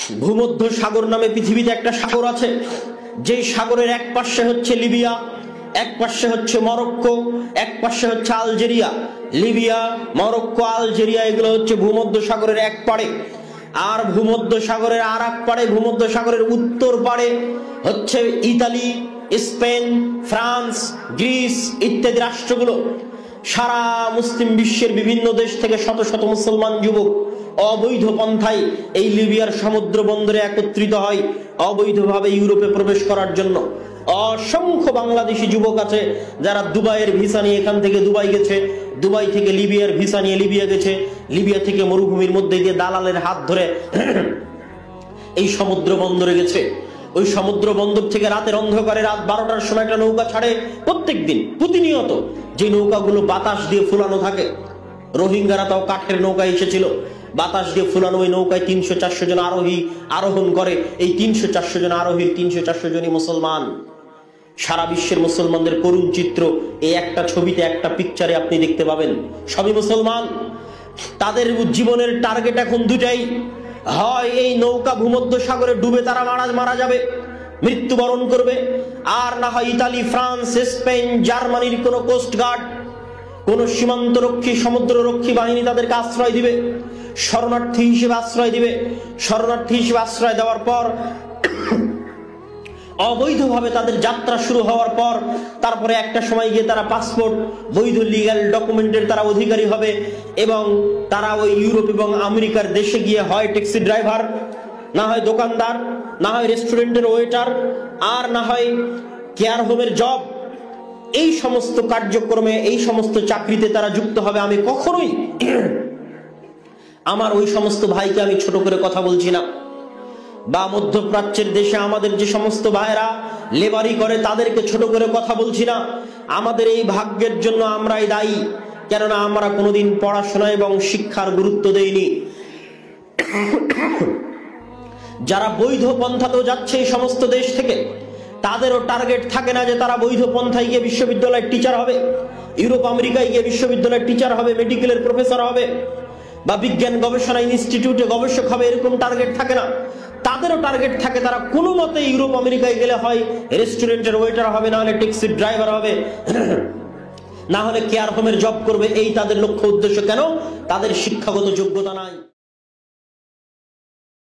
ভূমধ্য সাগর নামে পৃথিবীতে একটা সাগর আছে, যেই সাগরের এক পাশে হচ্ছে লিবিয়া, এক পাশে হচ্ছে মরক্কো, এক পাশে হচ্ছে আলজেরিয়া। লিবিয়া, মরক্কো, আলজেরিয়া এগুলো হচ্ছে ভূমধ্য সাগরের এক পাড়ে। আর ভূমধ্য সাগরের আর এক পাড়ে, ভূমধ্য সাগরের উত্তর পাড়ে হচ্ছে ইতালি, স্পেন, ফ্রান্স, গ্রিস ইত্যাদি রাষ্ট্রগুলো। সারা মুসলিম বিশ্বের বিভিন্ন দেশ থেকে শত শত মুসলমান যুবক অবৈধ পন্থায় এই লিবিয়ার সমুদ্র বন্দরে একত্রিত হয় অবৈধভাবে ইউরোপে প্রবেশ করার জন্য। অসংখ্য বাংলাদেশি যুবক আছে যারা দুবাইয়ের ভিসা নিয়ে এখান থেকে দুবাই গেছে, দুবাই থেকে লিবিয়ার ভিসা নিয়ে লিবিয়া গেছে, লিবিয়া থেকে মরুভূমির মধ্যে দিয়ে দালালের হাত ধরে এই সমুদ্র বন্দরে গেছে। ওই সমুদ্র বন্দর থেকে রাতের অন্ধকারে রাত 12টার সময় একটা নৌকা ছাড়ে প্রত্যেক দিন প্রতিনিয়ত, যে নৌকাগুলো বাতাস দিয়ে ফুলানো থাকে। রোহিঙ্গারা তাও কাঠের নৌকা এসেছিল, বাতাস দিয়ে ফুলানো ওই নৌকায় 300-400 জন আরোহী আরোহণ করে। এই 300-400 জন আরোহীর 300-400 জনই মুসলমান। সারা বিশ্বের মুসলমানদের করুণ চিত্র এই একটা ছবিতে, একটা পিকচারে আপনি দেখতে পাবেন। সবই মুসলমান। তাদের জীবনের টার্গেট এখন দুটাই, হয় এই নৌকা ভূমধ্য সাগরে ডুবে তারা মারা যাবে, মৃত্যুবরণ করবে, আর না হয় ইতালি, ফ্রান্স, স্পেন, জার্মানির কোন কোস্টগার্ড, কোন সীমান্তরক্ষী, সমুদ্ররক্ষী বাহিনী তাদেরকে আশ্রয় দিবে, শরণার্থী হিসেবে আশ্রয় দিবে। শরণার্থী হিসেবে আশ্রয় দেওয়ার পর অবৈধভাবে তাদের যাত্রা শুরু হওয়ার পর তারপরে একটা সময় গিয়ে তারা পাসপোর্ট, বৈধ লিগ্যাল ডকুমেন্টের তারা অধিকারী হবে এবং তারা ওই ইউরোপ এবং আমেরিকার দেশে গিয়ে হয় ট্যাক্সি ড্রাইভার, না হয় দোকানদার, না হয় রেস্টুরেন্টের ওয়েটার, আর না হয় কেয়ার হোমের জব। এই সমস্ত কার্যক্রমে, এই সমস্ত চাকরিতে তারা যুক্ত হবে। আমি কখনোই আমার ওই সমস্ত ভাইকে আমি ছোট করে কথা বলছি না, বা মধ্যপ্রাচ্যের দেশে আমাদের যে সমস্ত ভাইরা লেবারি করে তাদেরকে ছোট করে কথা বলছি না। আমাদের এই ভাগ্যের জন্য আমরাই দায়ী, কেননা আমরা কোনোদিন পড়াশোনা এবং শিক্ষার গুরুত্ব দেইনি। যারা বৈধ পন্থাতেও যাচ্ছে এই সমস্ত দেশ থেকে, তাদেরও টার্গেট থাকে না যে তারা বৈধ পন্থায় গিয়ে বিশ্ববিদ্যালয়ের টিচার হবে, ইউরোপ আমেরিকায় গিয়ে বিশ্ববিদ্যালয়ের টিচার হবে, মেডিকেলের প্রফেসর হবে, বা বিজ্ঞান গবেষণা ইনস্টিটিউটে গবেষক হবে। এরকম টার্গেট থাকে না। তাদেরও টার্গেট থাকে তারা কোনো মতে ইউরোপ আমেরিকায় গেলে হয় রেস্টুরেন্টের ওয়েটার হবে, না হলে ট্যাক্সি ড্রাইভার হবে, না হলে কেয়ার হোমের জব করবে। এই তাদের লক্ষ্য উদ্দেশ্য। কেন? তাদের শিক্ষাগত যোগ্যতা নাই।